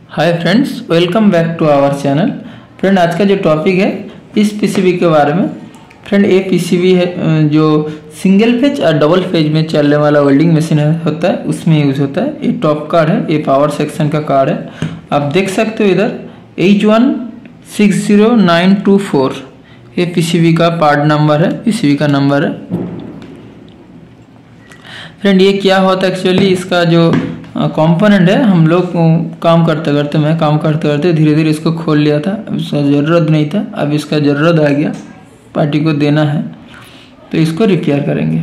Hi friends, welcome back to our channel. Friend, आज का जो टॉपिक है इस पीसीबी के बारे में। फ्रेंड, ये पीसीबी है जो सिंगल फेज और डबल फेज में चलने वाला वेल्डिंग मशीन होता है, उसमें यूज होता है। ये टॉप कार्ड है, ये पावर सेक्शन का कार्ड है। आप देख सकते हो इधर H160924 ये पीसीबी का पार्ट नंबर है, पीसीबी का नंबर है। फ्रेंड, ये क्या होता है एक्चुअली, इसका जो कंपोनेंट है, हम लोग काम करते करते धीरे धीरे इसको खोल लिया था। अब इसका ज़रूरत नहीं था, अब इसका ज़रूरत आ गया, पार्टी को देना है तो इसको रिपेयर करेंगे।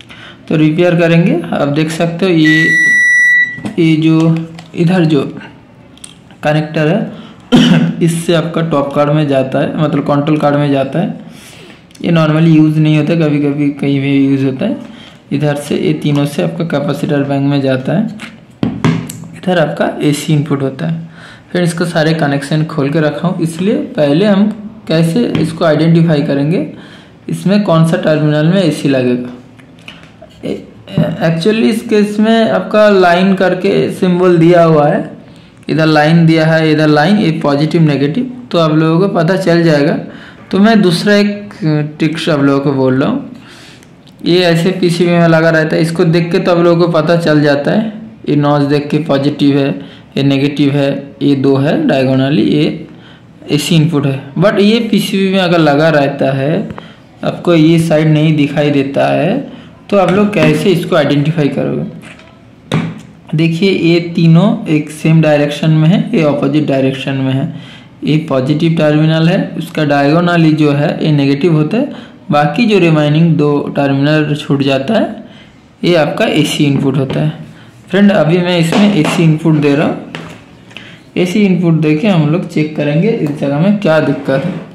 आप देख सकते हो ये जो इधर जो कनेक्टर है इससे आपका टॉप कार्ड में जाता है, मतलब कंट्रोल कार्ड में जाता है। ये नॉर्मली यूज़ नहीं होता, कभी कभी कहीं भी यूज़ होता है। इधर से ये तीनों से आपका कैपेसिटर बैंक में जाता है। इधर आपका एसी इनपुट होता है। फिर इसको सारे कनेक्शन खोल के रखा हूँ, इसलिए पहले हम कैसे इसको आइडेंटिफाई करेंगे, इसमें कौन सा टर्मिनल में एसी लगेगा। एक्चुअली इस केस में आपका लाइन करके सिंबल दिया हुआ है, इधर लाइन दिया है, इधर लाइन, ये पॉजिटिव नेगेटिव, तो आप लोगों को पता चल जाएगा। तो मैं दूसरा एक ट्रिक्स आप लोगों को बोल रहा हूँ। ये ऐसे पीसीबी में लगा रहता है, इसको देख के तो आप लोगों को पता चल जाता है। ये नॉच देख के पॉजिटिव है, ये नेगेटिव है, ये दो है डायगोनली, ये एसी इनपुट है। बट ये पीसीबी में अगर लगा रहता है, आपको ये साइड नहीं दिखाई देता है, तो आप लोग कैसे इसको आइडेंटिफाई करोगे। देखिए, ये तीनों एक सेम डायरेक्शन में है, ये ऑपोजिट डायरेक्शन में है। ये पॉजिटिव टर्मिनल है, उसका डायगोनली जो है ये नेगेटिव होता है, बाकी जो रिमाइनिंग दो टर्मिनल छूट जाता है, ये आपका एसी इनपुट होता है। फ्रेंड, अभी मैं इसमें एसी इनपुट दे रहा हूँ। एसी इनपुट देके हम लोग चेक करेंगे इस जगह में क्या दिक्कत है।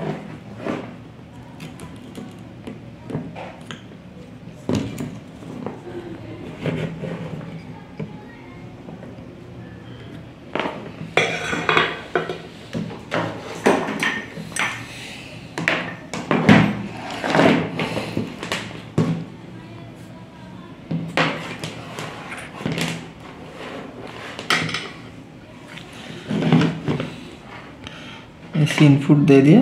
ऐसे इनपुट दे दिया।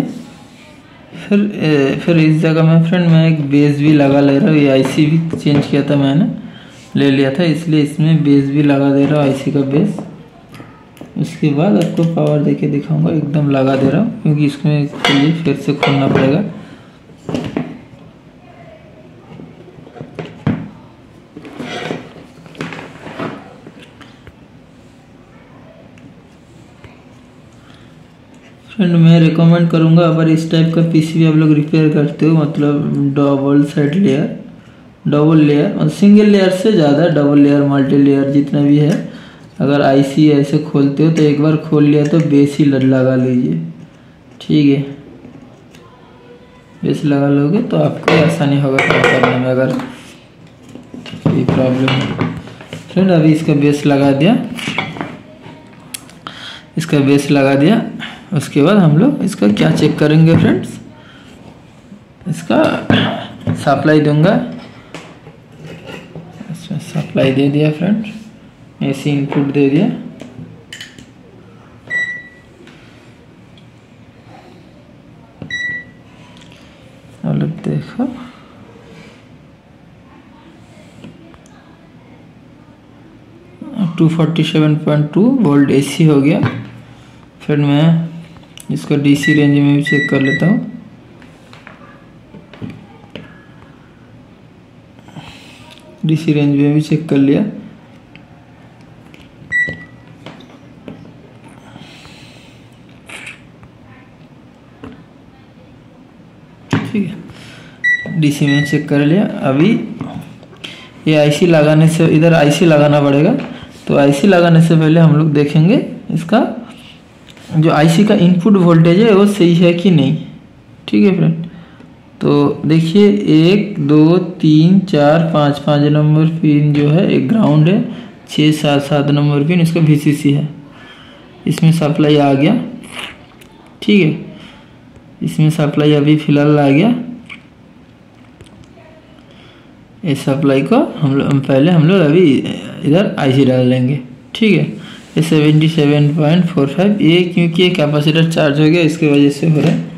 फिर इस जगह में फ्रेंड मैं एक बेस भी लगा ले रहा हूँ। ये आईसी भी चेंज किया था, मैंने ले लिया था, इसलिए इसमें बेस भी लगा दे रहा हूँ, आईसी का बेस। उसके बाद आपको पावर देके दिखाऊंगा, एकदम लगा दे रहा हूँ क्योंकि इसमें फिर से खोलना पड़ेगा। फ्रेंड, मैं रिकमेंड करूंगा, अगर इस टाइप का पीसीबी आप लोग रिपेयर करते हो, मतलब double side layer, double layer और सिंगल लेयर से ज़्यादा डबल लेयर, मल्टी लेयर जितना भी है, अगर आईसी ऐसे खोलते हो तो एक बार खोल लिया तो बेस ही लगा लीजिए। ठीक है, बेस लगा लोगे तो आपको आसानी होगा काम करने में, अगर कोई प्रॉब्लम है। फ्रेंड, अभी इसका बेस लगा दिया, उसके बाद हम लोग इसका क्या चेक करेंगे फ्रेंड्स, इसका सप्लाई दूंगा। इसमें सप्लाई दे दिया फ्रेंड्स, एसी इनपुट दे दिया। और देखो, अब 247.2 वोल्ट एसी हो गया। फिर मैं इसको डीसी रेंज में भी चेक कर लेता हूँ। डीसी रेंज में भी चेक कर लिया। ठीक है, डीसी में चेक कर लिया। अभी ये आईसी लगाने से, इधर आईसी लगाना पड़ेगा, तो आईसी लगाने से पहले हम लोग देखेंगे इसका जो आईसी का इनपुट वोल्टेज है वो सही है कि नहीं। ठीक है फ्रेंड, तो देखिए 1 2 3 4 5 5 नंबर पिन जो है एक ग्राउंड है, 6 7 7 नंबर पिन इसका VCC है। इसमें सप्लाई आ गया। ठीक है, इसमें सप्लाई अभी फिलहाल आ गया। इस सप्लाई को हम लोग अभी इधर आईसी डाल लेंगे। ठीक है, ये 77.45, ये क्योंकि ये कैपेसिटर चार्ज हो गया इसकी वजह से हो रहा है।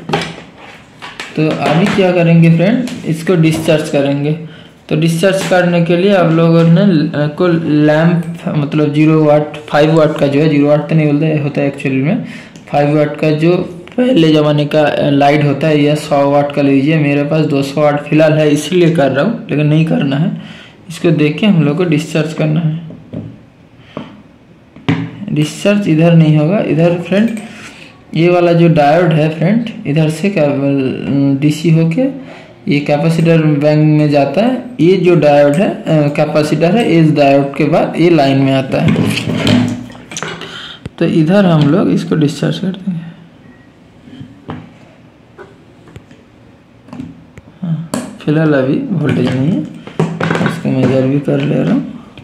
तो अभी क्या करेंगे फ्रेंड, इसको डिस्चार्ज करेंगे। तो डिस्चार्ज करने के लिए आप लोगों ने को लैंप मतलब 0 वाट 5 वाट का जो है, 0 वाट तो नहीं बोलते होता है एक्चुअली में, 5 वाट का जो पहले ज़माने का लाइट होता है, या 100 वाट का लीजिए। मेरे पास 200 वाट फिलहाल है इसलिए कर रहा हूँ, लेकिन नहीं करना है। इसको देख के हम लोग को डिस्चार्ज करना है। डिस्चार्ज इधर नहीं होगा, इधर फ्रेंड ये वाला जो डायोड है फ्रेंड, इधर से डीसी होके ये कैपेसिटर बैंक में जाता है। ये जो डायोड है कैपेसिटर है, इस डायोड के बाद ये लाइन में आता है। तो इधर हम लोग इसको डिस्चार्ज कर देंगे। हाँ, फिलहाल अभी वोल्टेज नहीं है, इसको मेजर भी कर ले रहा हूँ।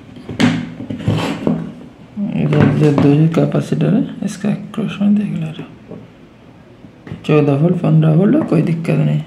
इधर जो दो कैपेसिटर है इसका क्रॉस में देख ले रहा हूँ, 14 वोल्ट 15 वोल्ट, कोई दिक्कत नहीं।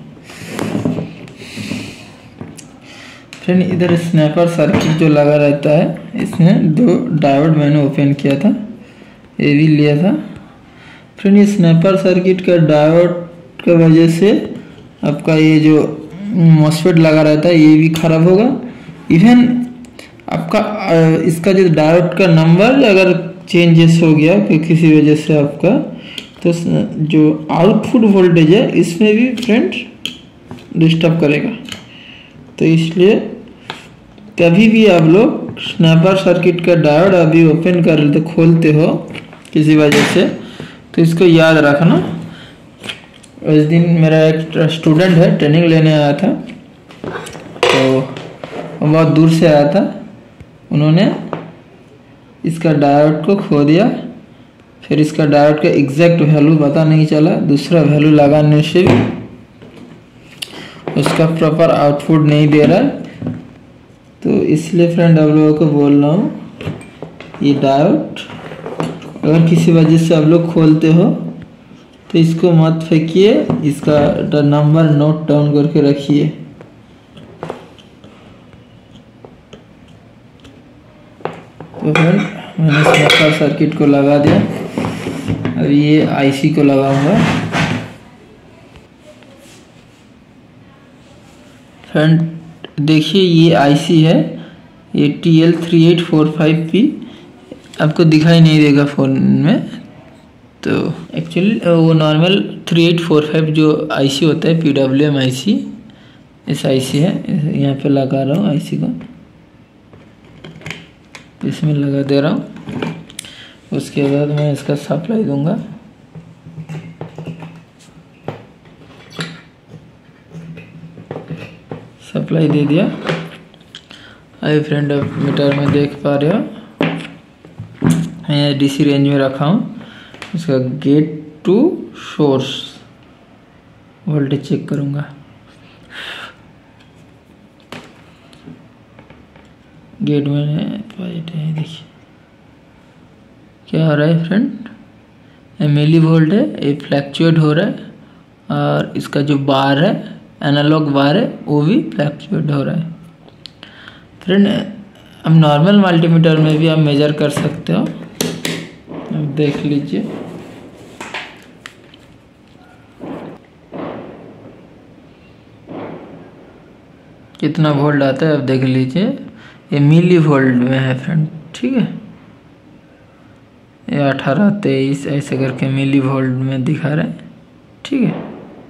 फ्रेंड इधर स्नैपर सर्किट जो लगा रहता है, इसमें 2 डायोड मैंने ओपन किया था, ये भी लिया था। फ्रेंड ये स्नैपर सर्किट का डायोड की वजह से आपका ये जो मॉसफेट लगा रहता है ये भी खराब होगा। इवन आपका इसका जो डायोड का नंबर अगर चेंजेस हो गया कि किसी वजह से आपका, तो जो आउटपुट वोल्टेज है इसमें भी फ्रेंड डिस्टर्ब करेगा। तो इसलिए कभी भी आप लोग स्नैपर सर्किट का डायोड अभी ओपन कर लेते खोलते हो किसी वजह से, तो इसको याद रखना। उस दिन मेरा एक स्टूडेंट है ट्रेनिंग लेने आया था, तो वो बहुत दूर से आया था। उन्होंने इसका डायोड को खो दिया, फिर इसका डायोड का एग्जैक्ट वैल्यू पता नहीं चला, दूसरा वैल्यू लगाने से भी उसका प्रॉपर आउटपुट नहीं दे रहा। तो इसलिए फ्रेंड आप लोगों को बोल रहा हूँ, ये डायोड अगर किसी वजह से आप लोग खोलते हो तो इसको मत फेंकिए, इसका नंबर नोट डाउन करके रखिए। तो फ्रेंड मैंने स्नैपर सर्किट को लगा दिया, अब ये आईसी को लगाऊंगा। फ्रेंड देखिए ये आईसी है, ये TL3845P, आपको दिखाई नहीं देगा फ़ोन में। तो एक्चुअली वो नॉर्मल 3845 जो आईसी होता है PWM आईसी, इस आईसी है, यहाँ पे लगा रहा हूँ आईसी को, इसमें लगा दे रहा हूँ। उसके बाद मैं इसका सप्लाई दूंगा। सप्लाई दे दिया। अभी फ्रेंड आप मीटर में देख पा रहे हो, मैं डीसी रेंज में रखा हूँ। इसका gate to source voltage check करूँगा। गेट में है पॉजिटिव है, देखिए क्या हो रहा है फ्रेंड, ये मिली वोल्ट है, ये फ्लैक्चुएट हो रहा है, और इसका जो बार है एनालॉग बार है वो भी फ्लैक्चुएट हो रहा है। फ्रेंड अब नॉर्मल मल्टीमीटर में भी आप मेजर कर सकते हो, अब देख लीजिए। कितना वोल्ट आता है अब देख लीजिए, ये मिली वोल्ट में है फ्रेंड, ठीक है। ये 18 23 ऐसे करके मिली वोल्ट में दिखा रहा है, ठीक है।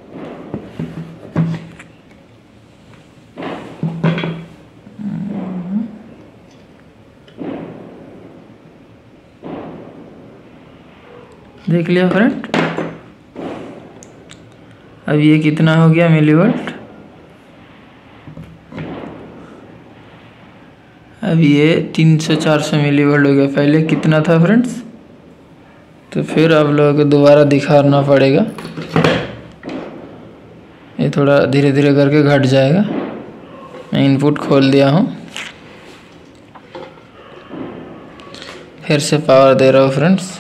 देख लिया फ्रेंड, अब ये कितना हो गया मिलीवोल्ट, अब ये 300-400 मिलीवोल्ट हो गया। पहले कितना था फ्रेंड्स, तो फिर आप लोगों को दोबारा दिखाना पड़ेगा, ये थोड़ा धीरे धीरे करके घट जाएगा। मैं इनपुट खोल दिया हूँ, फिर से पावर दे रहा हूँ फ्रेंड्स।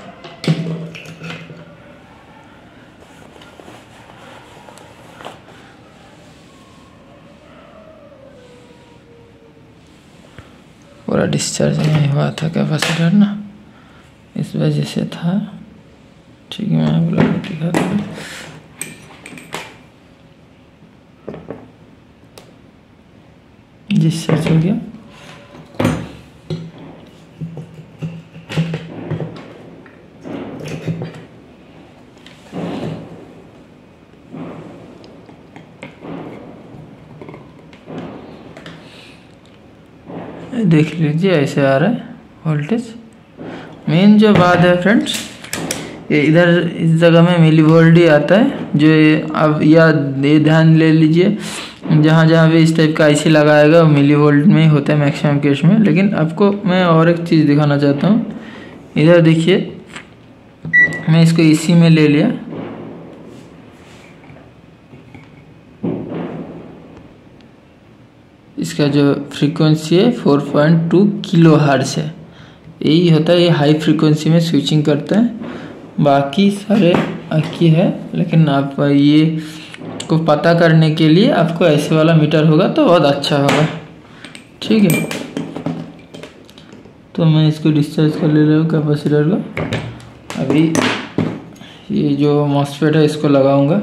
पूरा डिस्चार्ज नहीं हुआ था कैपेसिटर ना, इस वजह से था। ठीक है, मैं आपको लगा दिखाता हूँ। जी सर्च हो गया। देख लीजिए ऐसे आ रहा है वोल्टेज। मेन जो बात है फ्रेंड्स, ये इधर इस जगह में मिली वोल्ट ही आता है, जो अब या ये ध्यान ले लीजिए, जहाँ जहाँ भी इस टाइप का आईसी लगाएगा वो मिली वोल्ट में ही होता है मैक्सिमम केस में। लेकिन आपको मैं और एक चीज़ दिखाना चाहता हूँ। इधर देखिए, मैं इसको इसी में ले लिया। इसका जो फ्रीक्वेंसी है 4.2 किलो हर्ट्ज है, यही होता है। ये हाई फ्रीक्वेंसी में स्विचिंग करता है। बाकी सारे की है, लेकिन आप ये को पता करने के लिए आपको ऐसे वाला मीटर होगा तो बहुत अच्छा होगा। ठीक है, तो मैं इसको डिस्चार्ज कर ले रहा हूँ कैपेसिटर को। अभी ये जो मॉसफेट है इसको लगाऊंगा।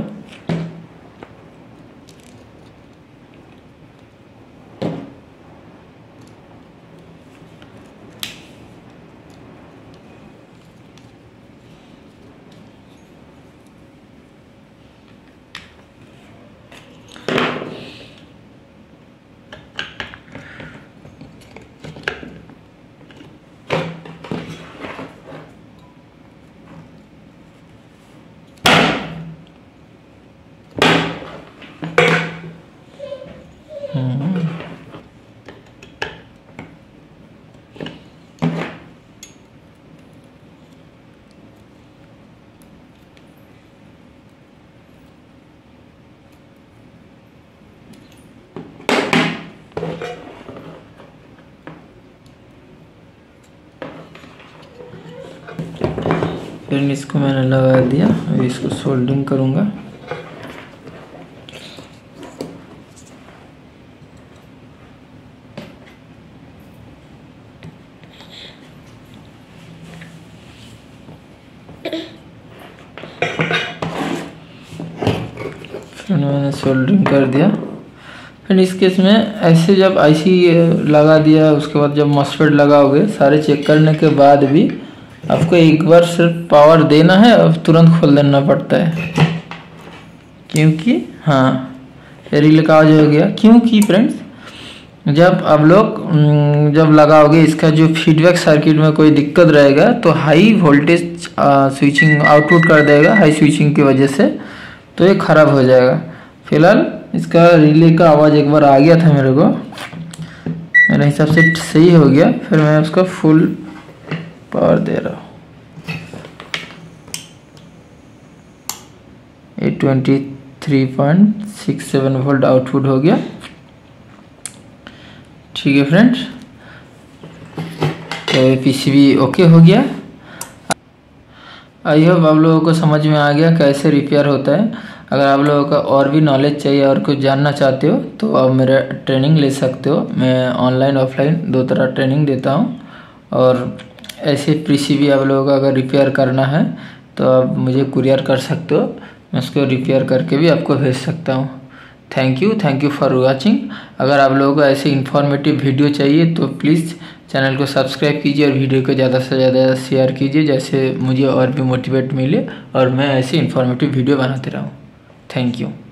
फिर इसको मैंने लगा दिया। अभी इसको सोल्डरिंग करूँगा। फिर मैंने सोल्डरिंग कर दिया। फिर इस केस में ऐसे जब आईसी लगा दिया, उसके बाद जब मॉसफेट लगाओगे, सारे चेक करने के बाद भी आपको एक बार सिर्फ पावर देना है और तुरंत खोल देना पड़ता है, क्योंकि हाँ रिले का आवाज हो गया। क्योंकि फ्रेंड्स, जब आप लोग जब लगाओगे, इसका जो फीडबैक सर्किट में कोई दिक्कत रहेगा तो हाई वोल्टेज स्विचिंग आउटपुट कर देगा हाई स्विचिंग की वजह से, तो ये ख़राब हो जाएगा। फिलहाल इसका रिले का आवाज़ एक बार आ गया था मेरे को, मेरे हिसाब से सही हो गया। फिर मैं उसको फुल पावर दे रहा हूँ। 23.67 वोल्ट आउटपुट हो गया। ठीक है फ्रेंड्स, तो पीसीबी ओके हो गया। आई होप आप लोगों को समझ में आ गया कैसे रिपेयर होता है। अगर आप लोगों का और भी नॉलेज चाहिए और कुछ जानना चाहते हो तो आप मेरा ट्रेनिंग ले सकते हो। मैं ऑनलाइन ऑफलाइन दो तरह ट्रेनिंग देता हूँ। और ऐसे पीसीबी आप लोगों का अगर रिपेयर करना है तो आप मुझे कुरियर कर सकते हो, मैं उसको रिपेयर करके भी आपको भेज सकता हूँ। Thank you for watching. अगर आप लोगों को ऐसे इन्फॉर्मेटिव वीडियो चाहिए तो प्लीज़ चैनल को सब्सक्राइब कीजिए और वीडियो को ज़्यादा से ज़्यादा शेयर कीजिए, जैसे मुझे और भी मोटिवेट मिले और मैं ऐसे इन्फॉर्मेटिव वीडियो बनाते रहूँ। Thank you.